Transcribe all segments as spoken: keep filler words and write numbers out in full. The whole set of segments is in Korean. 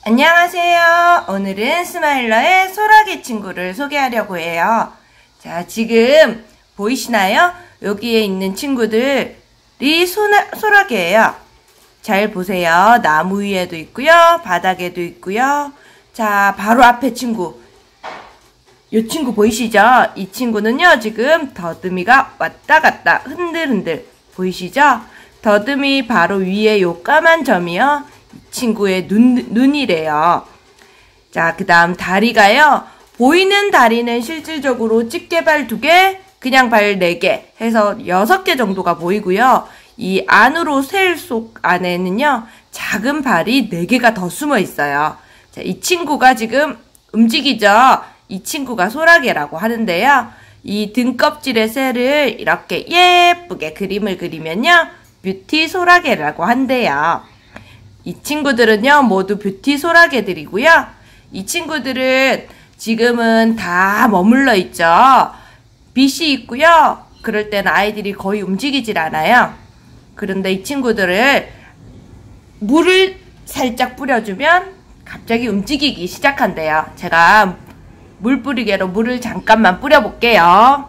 안녕하세요. 오늘은 스마일러의 소라게 친구를 소개하려고 해요. 자, 지금 보이시나요? 여기에 있는 친구들이 소나, 소라게예요. 잘 보세요. 나무 위에도 있고요. 바닥에도 있고요. 자, 바로 앞에 친구. 이 친구 보이시죠? 이 친구는요, 지금 더듬이가 왔다 갔다 흔들흔들 보이시죠? 더듬이 바로 위에 요 까만 점이요. 이 친구의 눈, 눈이래요. 자, 그 다음 다리가요. 보이는 다리는 실질적으로 집게발 두 개, 그냥 발 네 개 해서 여섯 개 정도가 보이고요. 이 안으로 셀 속 안에는요. 작은 발이 네 개가 더 숨어 있어요. 자, 이 친구가 지금 움직이죠. 이 친구가 소라게라고 하는데요. 이 등껍질의 셀을 이렇게 예쁘게 그림을 그리면요. 뷰티 소라게라고 한대요. 이 친구들은요. 모두 뷰티 소라게들이고요. 이 친구들은 지금은 다 머물러 있죠. 빛이 있고요. 그럴 때는 아이들이 거의 움직이질 않아요. 그런데 이 친구들을 물을 살짝 뿌려주면 갑자기 움직이기 시작한대요. 제가 물 뿌리개로 물을 잠깐만 뿌려볼게요.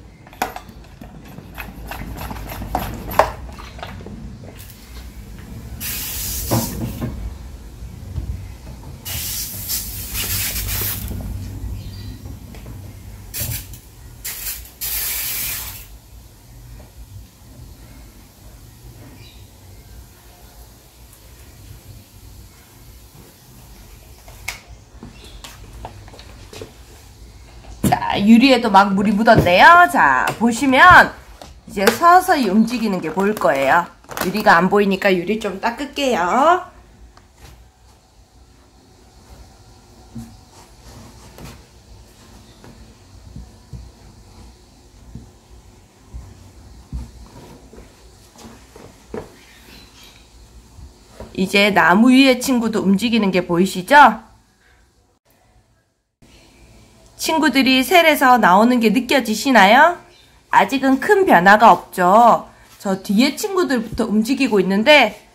자, 유리에도 막 물이 묻었네요. 자, 보시면 이제 서서히 움직이는 게 보일 거예요. 유리가 안 보이니까 유리 좀 닦을게요. 이제 나무 위에 친구도 움직이는 게 보이시죠? 친구들이 셀에서 나오는 게 느껴지시나요? 아직은 큰 변화가 없죠. 저 뒤에 친구들부터 움직이고 있는데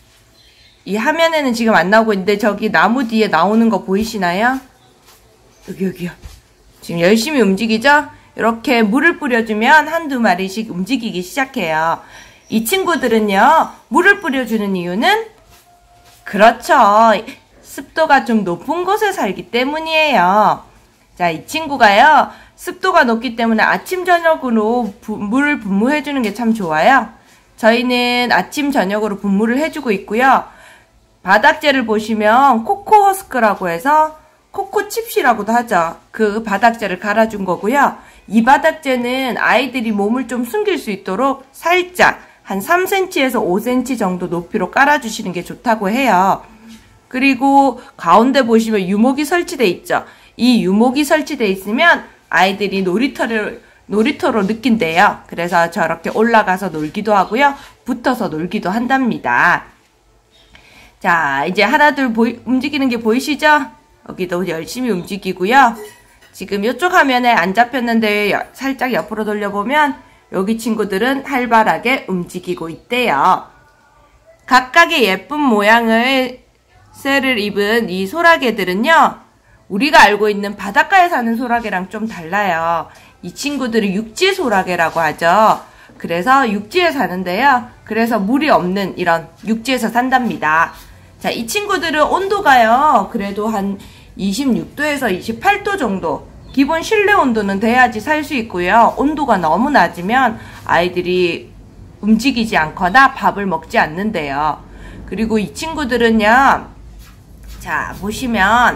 이 화면에는 지금 안 나오고 있는데 저기 나무 뒤에 나오는 거 보이시나요? 여기 여기요. 지금 열심히 움직이죠? 이렇게 물을 뿌려주면 한두 마리씩 움직이기 시작해요. 이 친구들은요. 물을 뿌려주는 이유는 그렇죠. 습도가 좀 높은 곳에 살기 때문이에요. 자, 이 친구가요. 습도가 높기 때문에 아침 저녁으로 부, 물을 분무해주는 게 참 좋아요. 저희는 아침 저녁으로 분무를 해주고 있고요. 바닥재를 보시면 코코허스크라고 해서 코코칩시라고도 하죠. 그 바닥재를 갈아준 거고요. 이 바닥재는 아이들이 몸을 좀 숨길 수 있도록 살짝 한 삼 센티미터에서 오 센티미터 정도 높이로 깔아주시는 게 좋다고 해요. 그리고 가운데 보시면 유목이 설치되어 있죠. 이 유목이 설치되어 있으면 아이들이 놀이터를, 놀이터로 느낀대요. 그래서 저렇게 올라가서 놀기도 하고요. 붙어서 놀기도 한답니다. 자, 이제 하나둘 보이, 움직이는 게 보이시죠? 여기도 열심히 움직이고요. 지금 이쪽 화면에 안 잡혔는데 살짝 옆으로 돌려보면 여기 친구들은 활발하게 움직이고 있대요. 각각의 예쁜 모양을 셀을 입은 이 소라게들은요. 우리가 알고 있는 바닷가에 사는 소라게랑 좀 달라요. 이 친구들은 육지 소라게라고 하죠. 그래서 육지에 사는데요. 그래서 물이 없는 이런 육지에서 산답니다. 자, 이 친구들은 온도가요. 그래도 한 이십육 도에서 이십팔 도 정도. 기본 실내 온도는 돼야지 살 수 있고요. 온도가 너무 낮으면 아이들이 움직이지 않거나 밥을 먹지 않는데요. 그리고 이 친구들은요. 자, 보시면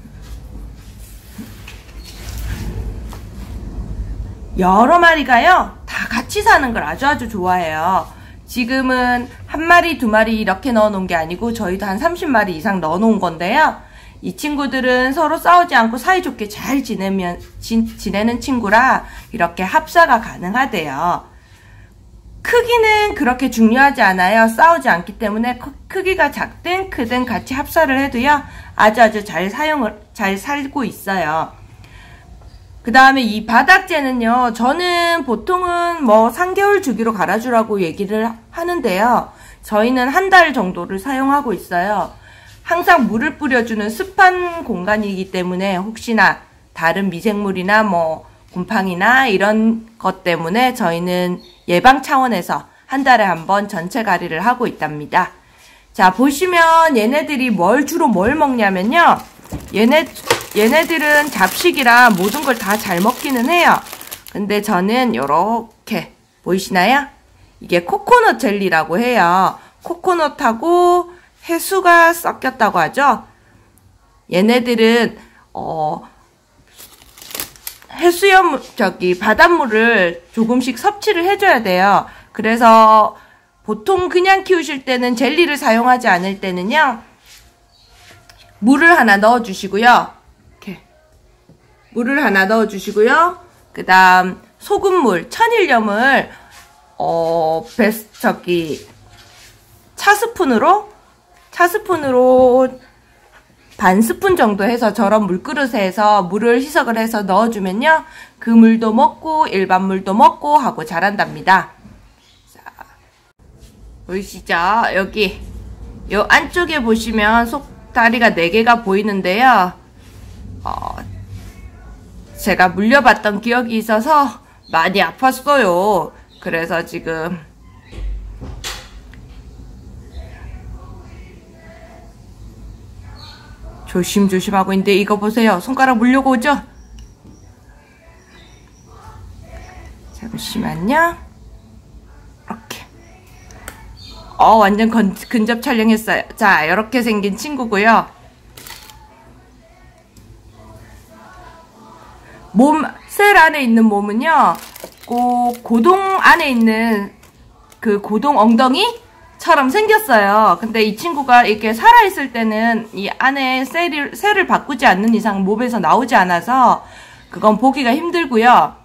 여러 마리가요. 다 같이 사는 걸 아주 아주 좋아해요. 지금은 한 마리, 두 마리 이렇게 넣어놓은 게 아니고 저희도 한 삼십 마리 이상 넣어놓은 건데요. 이 친구들은 서로 싸우지 않고 사이좋게 잘 지내면, 지, 지내는 친구라 이렇게 합사가 가능하대요. 크기는 그렇게 중요하지 않아요. 싸우지 않기 때문에 크기가 작든 크든 같이 합사를 해도요. 아주 아주 잘 사용을, 잘 살고 있어요. 그 다음에 이 바닥재는요. 저는 보통은 뭐 삼 개월 주기로 갈아주라고 얘기를 하는데요. 저희는 한 달 정도를 사용하고 있어요. 항상 물을 뿌려주는 습한 공간이기 때문에 혹시나 다른 미생물이나 뭐 곰팡이나 이런 것 때문에 저희는 예방 차원에서 한 달에 한 번 전체 가리를 하고 있답니다. 자, 보시면 얘네들이 뭘 주로 뭘 먹냐면요. 얘네, 얘네들은 잡식이라 모든 걸 다 잘 먹기는 해요. 근데 저는 요렇게 보이시나요? 이게 코코넛 젤리라고 해요. 코코넛하고 해수가 섞였다고 하죠. 얘네들은 어 해수염 저기 바닷물을 조금씩 섭취를 해줘야 돼요. 그래서 보통 그냥 키우실 때는 젤리를 사용하지 않을 때는요, 물을 하나 넣어주시고요. 이렇게 물을 하나 넣어주시고요. 그 다음 소금물, 천일염을 어 베스 저기 차스푼으로 차스푼으로 반 스푼 정도 해서 저런 물그릇에 해서 물을 희석을 해서 넣어주면요, 그 물도 먹고 일반 물도 먹고 하고 자란답니다. 자, 보이시죠? 여기 요 안쪽에 보시면 속다리가 네 개가 보이는데요. 어, 제가 물려봤던 기억이 있어서 많이 아팠어요. 그래서 지금 조심조심 하고 있는데, 이거 보세요. 손가락 물려고 오죠? 잠시만요. 이렇게. 어, 완전 건, 근접 촬영했어요. 자, 이렇게 생긴 친구고요. 몸, 셀 안에 있는 몸은요, 그 고동 안에 있는 그 고동 엉덩이처럼 생겼어요. 근데 이 친구가 이렇게 살아있을 때는 이 안에 셀을, 셀을 바꾸지 않는 이상 몸에서 나오지 않아서 그건 보기가 힘들고요.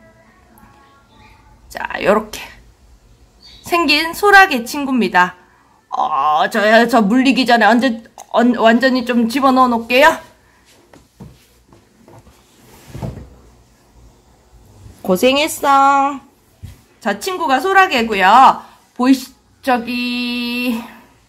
자, 요렇게 생긴 소라게 친구입니다. 어, 저, 저 물리기 전에 완전, 완전히 좀 집어넣어 놓을게요. 고생했어. 저 친구가 소라게고요. 보이시, 저기,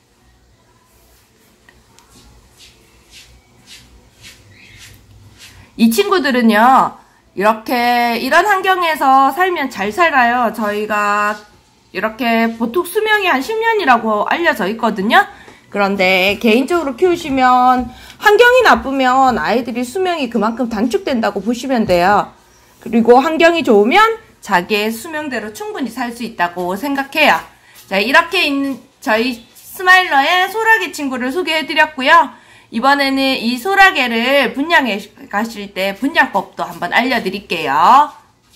이 친구들은요, 이렇게, 이런 환경에서 살면 잘 살아요. 저희가 이렇게 보통 수명이 한 십 년이라고 알려져 있거든요. 그런데 개인적으로 키우시면 환경이 나쁘면 아이들이 수명이 그만큼 단축된다고 보시면 돼요. 그리고 환경이 좋으면 자기의 수명대로 충분히 살 수 있다고 생각해요. 자, 이렇게 있는 저희 스마일러의 소라게 친구를 소개해드렸고요. 이번에는 이 소라게를 분양해 가실 때 분양법도 한번 알려드릴게요.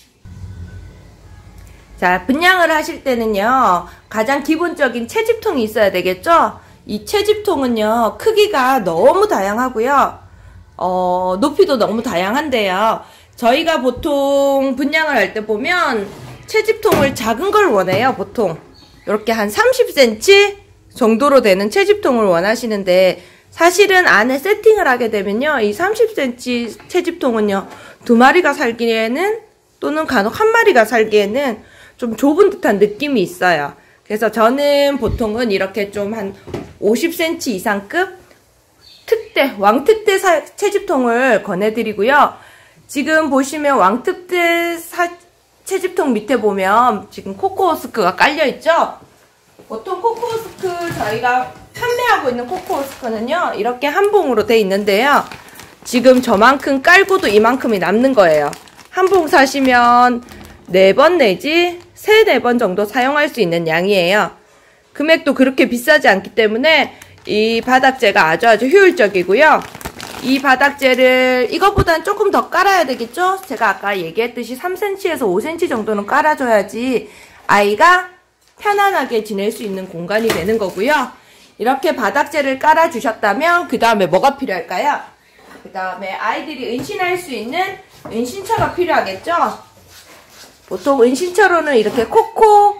자, 분양을 하실 때는요, 가장 기본적인 채집통이 있어야 되겠죠? 이 채집통은요, 크기가 너무 다양하고요, 어, 높이도 너무 다양한데요. 저희가 보통 분양을 할 때 보면 채집통을 작은 걸 원해요. 보통 이렇게 한 삼십 센티미터 정도로 되는 채집통을 원하시는데, 사실은 안에 세팅을 하게 되면요, 이 삼십 센티미터 채집통은요, 두 마리가 살기에는, 또는 간혹 한 마리가 살기에는 좀 좁은 듯한 느낌이 있어요. 그래서 저는 보통은 이렇게 좀 한 오십 센티미터 이상급 특대, 왕특대 사, 채집통을 권해드리고요. 지금 보시면 왕특대 사, 채집통 밑에 보면 지금 코코호스크가 깔려있죠? 보통 코코호스크 저희가 판매하고 있는 코코호스크는요, 이렇게 한 봉으로 돼 있는데요. 지금 저만큼 깔고도 이만큼이 남는 거예요. 한 봉 사시면 네 번 내지 세, 네 번 정도 사용할 수 있는 양이에요. 금액도 그렇게 비싸지 않기 때문에 이 바닥재가 아주 아주 효율적이고요. 이 바닥재를 이것보다는 조금 더 깔아야 되겠죠? 제가 아까 얘기했듯이 삼 센티미터에서 오 센티미터 정도는 깔아줘야지 아이가 편안하게 지낼 수 있는 공간이 되는 거고요. 이렇게 바닥재를 깔아주셨다면 그 다음에 뭐가 필요할까요? 그 다음에 아이들이 은신할 수 있는 은신처가 필요하겠죠? 보통 은신처로는 이렇게 코코,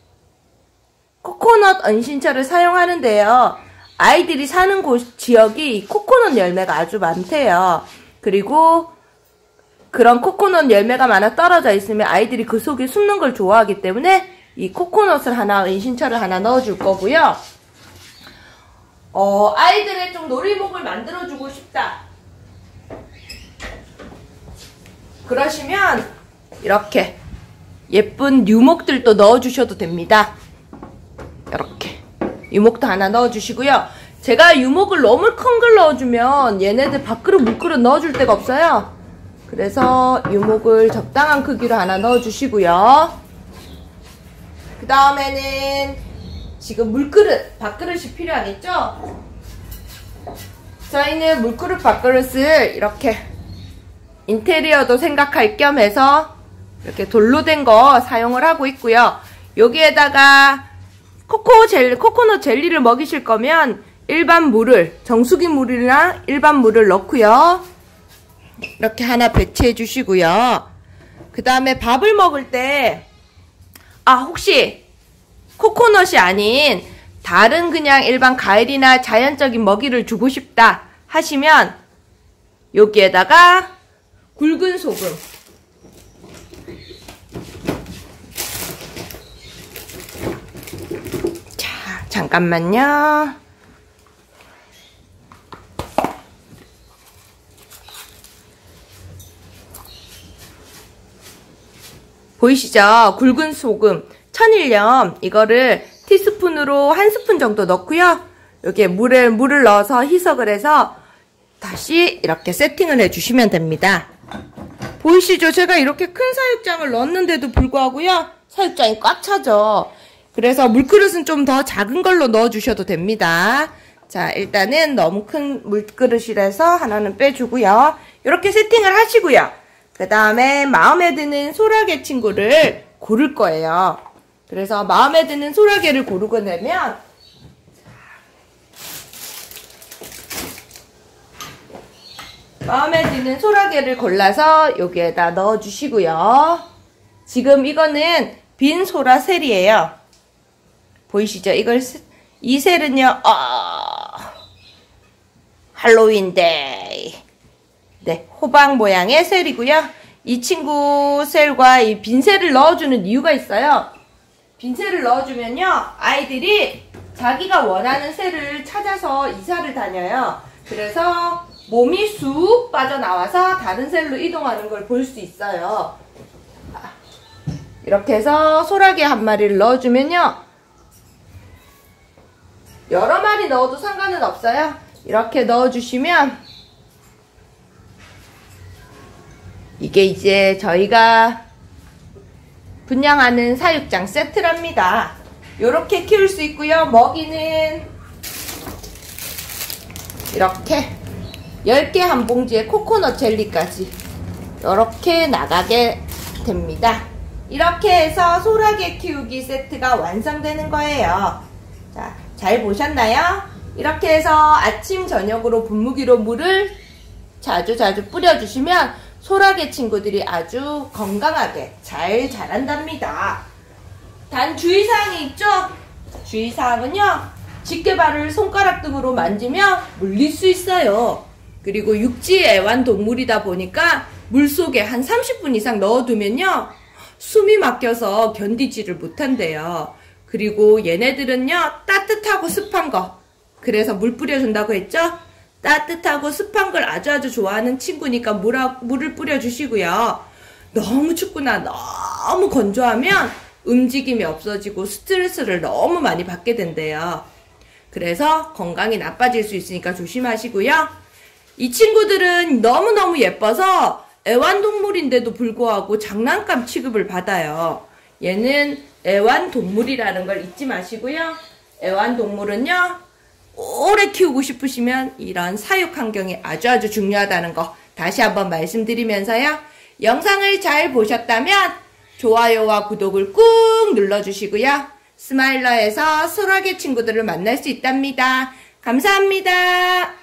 코코넛 은신처를 사용하는데요. 아이들이 사는 곳, 지역이 코코넛 열매가 아주 많대요. 그리고 그런 코코넛 열매가 많아 떨어져 있으면 아이들이 그 속에 숨는 걸 좋아하기 때문에 이 코코넛을 하나, 은신처를 하나 넣어줄 거고요. 어, 아이들의 좀 놀이목을 만들어주고 싶다. 그러시면 이렇게 예쁜 유목들도 넣어주셔도 됩니다. 이렇게 유목도 하나 넣어주시고요. 제가 유목을 너무 큰 걸 넣어주면 얘네들 밥그릇 물그릇 넣어줄 데가 없어요. 그래서 유목을 적당한 크기로 하나 넣어주시고요. 그 다음에는 지금 물그릇, 밥그릇이 필요하겠죠? 저희는 물그릇, 밥그릇을 이렇게 인테리어도 생각할 겸 해서 이렇게 돌로 된 거 사용을 하고 있고요. 여기에다가 코코 젤리, 코코넛 젤리를 먹이실 거면 일반 물을, 정수기 물이나 일반 물을 넣고요. 이렇게 하나 배치해 주시고요. 그 다음에 밥을 먹을 때, 아, 혹시 코코넛이 아닌 다른 그냥 일반 과일이나 자연적인 먹이를 주고 싶다 하시면 여기에다가 굵은 소금, 자, 잠깐만요. 보이시죠? 굵은 소금, 천일염, 이거를 티스푼으로 한 스푼 정도 넣고요. 여기에 물에, 물을 넣어서 희석을 해서 다시 이렇게 세팅을 해주시면 됩니다. 보이시죠? 제가 이렇게 큰 사육장을 넣었는데도 불구하고요. 사육장이 꽉 차죠. 그래서 물그릇은 좀 더 작은 걸로 넣어주셔도 됩니다. 자, 일단은 너무 큰 물그릇이라서 하나는 빼주고요. 이렇게 세팅을 하시고요. 그 다음에 마음에 드는 소라게 친구를 고를 거예요. 그래서 마음에 드는 소라게를 고르고 나면 마음에 드는 소라게를 골라서 여기에다 넣어주시고요. 지금 이거는 빈 소라 셀이에요. 보이시죠? 이걸 이 셀은요. 어, 할로윈데이. 네, 호박 모양의 셀이고요. 이 친구 셀과 이 빈 셀을 넣어주는 이유가 있어요. 빈 셀을 넣어주면요, 아이들이 자기가 원하는 셀을 찾아서 이사를 다녀요. 그래서 몸이 쑥 빠져나와서 다른 셀로 이동하는 걸 볼 수 있어요. 이렇게 해서 소라게 한 마리를 넣어주면요, 여러 마리 넣어도 상관은 없어요. 이렇게 넣어주시면 이게 이제 저희가 분양하는 사육장 세트랍니다. 요렇게 키울 수 있고요. 먹이는 이렇게 열 개 한 봉지에 코코넛 젤리까지 요렇게 나가게 됩니다. 이렇게 해서 소라게 키우기 세트가 완성되는 거예요. 자, 잘 보셨나요? 이렇게 해서 아침 저녁으로 분무기로 물을 자주 자주 뿌려주시면 소라게 친구들이 아주 건강하게 잘 자란답니다. 단 주의사항이 있죠? 주의사항은요, 집게발을 손가락 등으로 만지면 물릴 수 있어요. 그리고 육지 애완동물이다 보니까 물속에 한 삼십 분 이상 넣어두면요, 숨이 막혀서 견디지를 못한대요. 그리고 얘네들은요, 따뜻하고 습한 거, 그래서 물 뿌려준다고 했죠? 따뜻하고 습한 걸 아주 아주 좋아하는 친구니까 물, 물을 뿌려주시고요. 너무 춥거나 너무 건조하면 움직임이 없어지고 스트레스를 너무 많이 받게 된대요. 그래서 건강이 나빠질 수 있으니까 조심하시고요. 이 친구들은 너무너무 예뻐서 애완동물인데도 불구하고 장난감 취급을 받아요. 얘는 애완동물이라는 걸 잊지 마시고요. 애완동물은요, 오래 키우고 싶으시면 이런 사육 환경이 아주 아주 중요하다는 거 다시 한번 말씀드리면서요. 영상을 잘 보셨다면 좋아요와 구독을 꾹 눌러주시고요. 스마일러에서 소라게 친구들을 만날 수 있답니다. 감사합니다.